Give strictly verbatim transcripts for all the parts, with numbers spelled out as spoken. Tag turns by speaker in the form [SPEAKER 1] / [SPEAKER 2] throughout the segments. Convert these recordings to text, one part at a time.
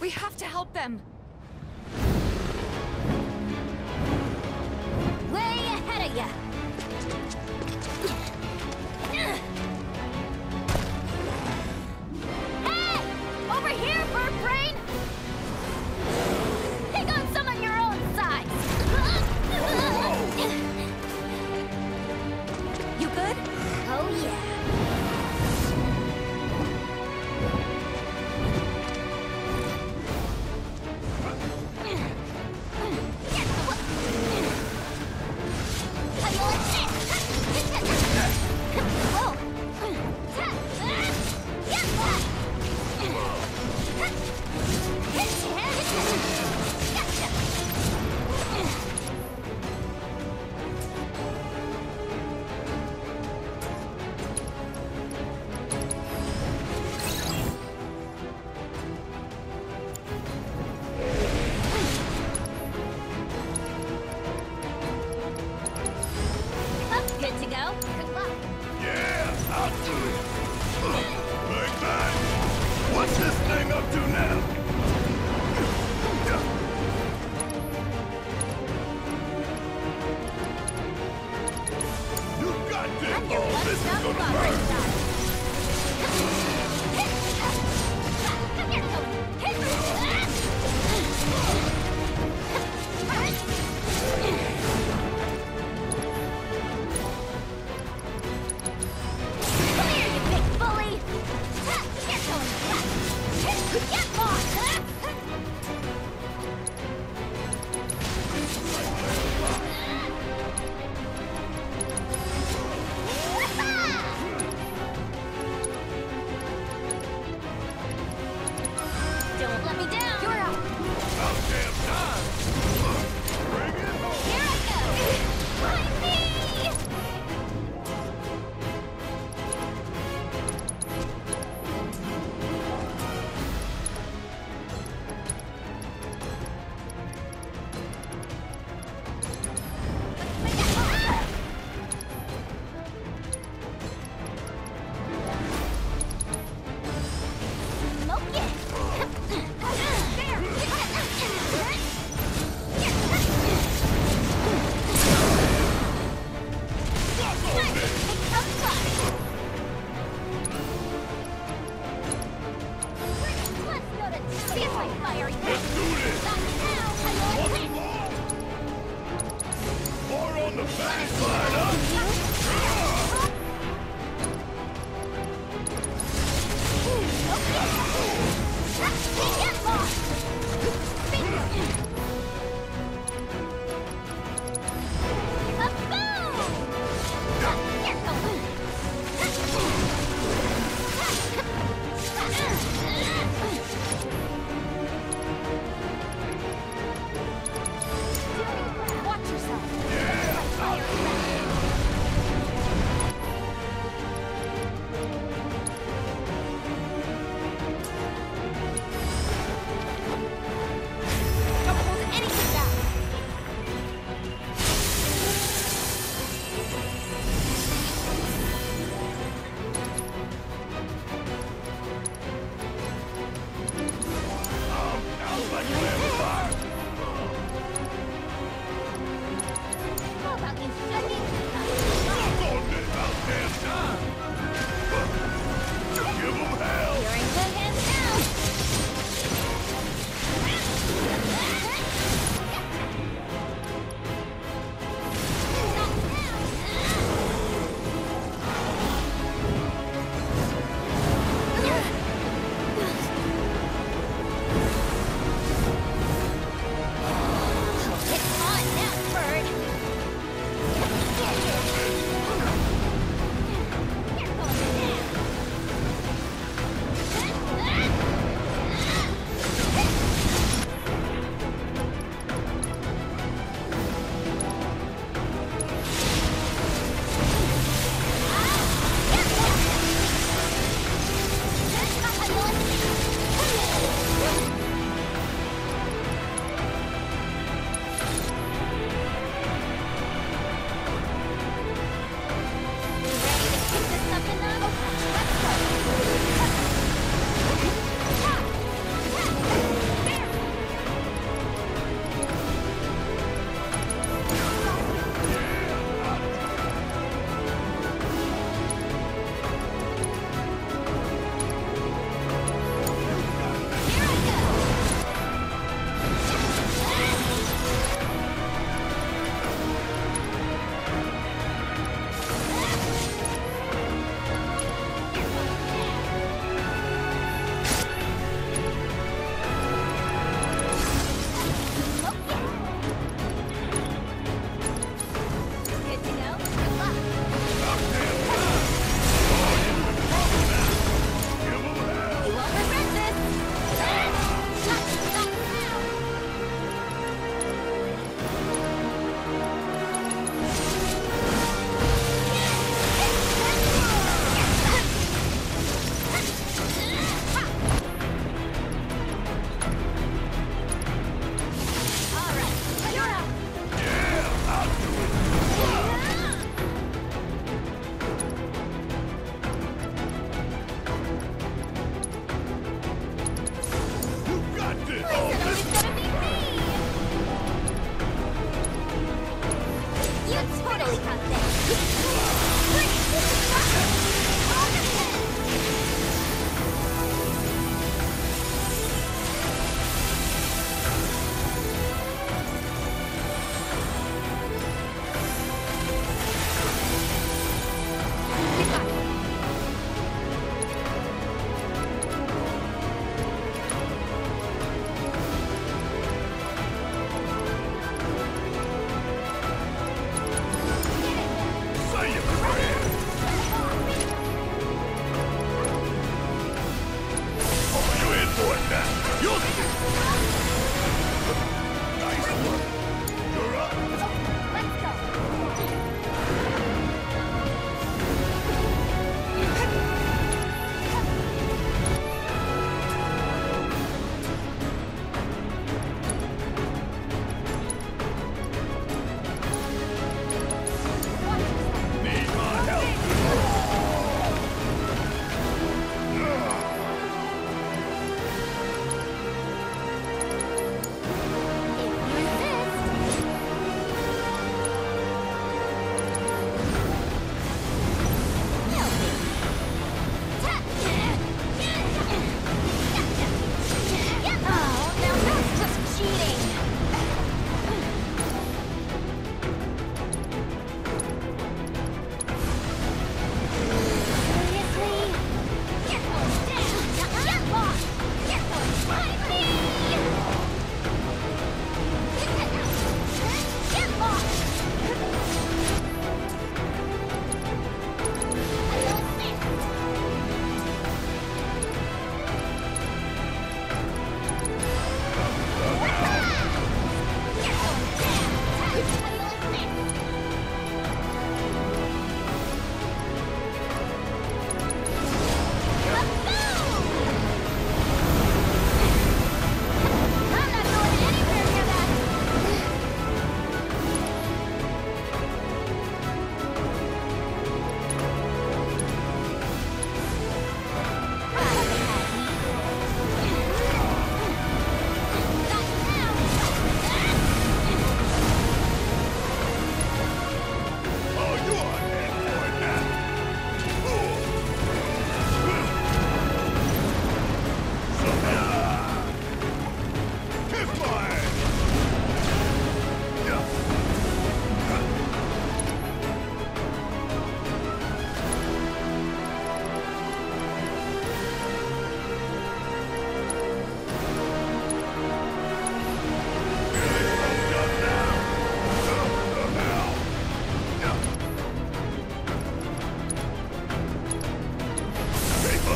[SPEAKER 1] We have to help them.
[SPEAKER 2] Way ahead of ya. Hey! Over here, bird brain! Pick on someone your own size! You good? Oh, yeah.
[SPEAKER 1] Watch yourself. Yeah.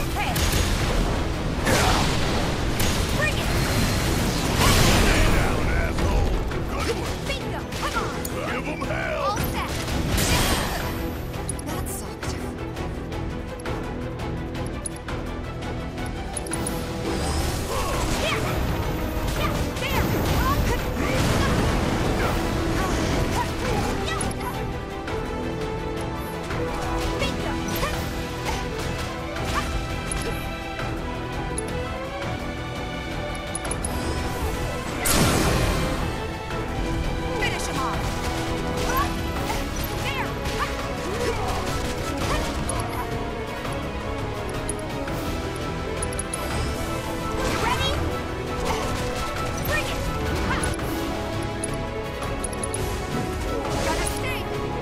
[SPEAKER 2] Hey! Bring it!
[SPEAKER 1] Stay down, asshole! Good one!
[SPEAKER 2] Bingo! Come on!
[SPEAKER 1] Give them hell!
[SPEAKER 2] All set!
[SPEAKER 3] That sucked.
[SPEAKER 2] Here! Yeah, there! Bingo!
[SPEAKER 3] Finish him off.
[SPEAKER 2] There! You ready? Bring it!
[SPEAKER 3] Gotta stay.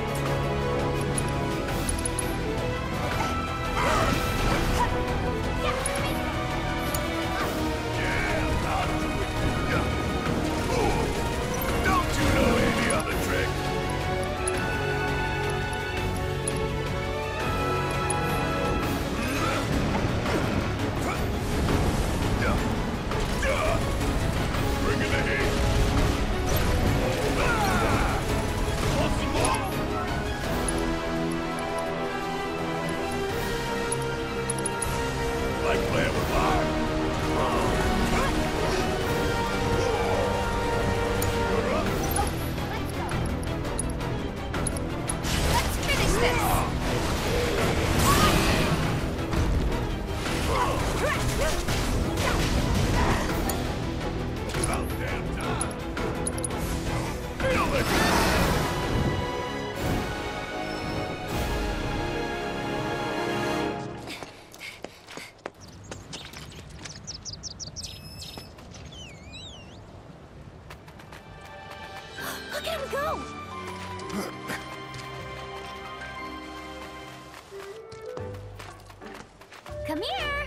[SPEAKER 1] Yeah, I'll do it. Yeah. Ooh. Don't you know any other trick? Yeah. Yeah. Bring in the heat. Ah! Want some more? Like playing with fire? You're up.
[SPEAKER 3] Let's finish this.
[SPEAKER 1] About damn time. Feel it.
[SPEAKER 2] Look at him go! Come here!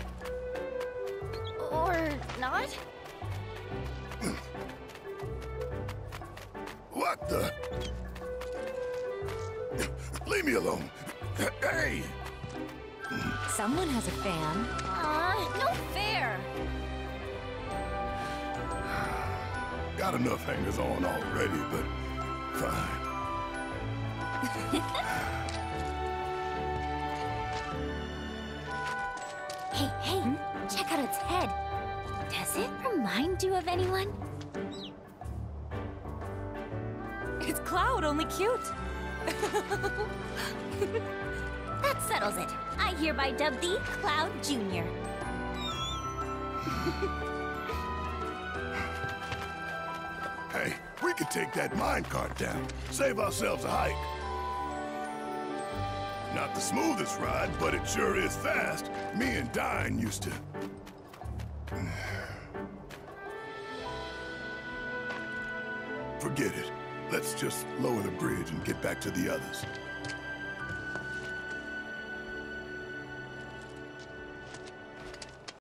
[SPEAKER 2] Or not?
[SPEAKER 1] What the? Leave me alone. Hey!
[SPEAKER 3] Someone has a fan.
[SPEAKER 2] Aw, no fair!
[SPEAKER 1] Got enough hangers on already, but fine.
[SPEAKER 2] Hey, hey, check out its head. Does it remind you of anyone?
[SPEAKER 3] It's Cloud, only cute.
[SPEAKER 2] That settles it. I hereby dub thee Cloud Junior
[SPEAKER 1] Hey, we could take that minecart down. Save ourselves a hike. Not the smoothest ride, but it sure is fast. Me and Dine used to... Forget it. Let's just lower the bridge and get back to the others.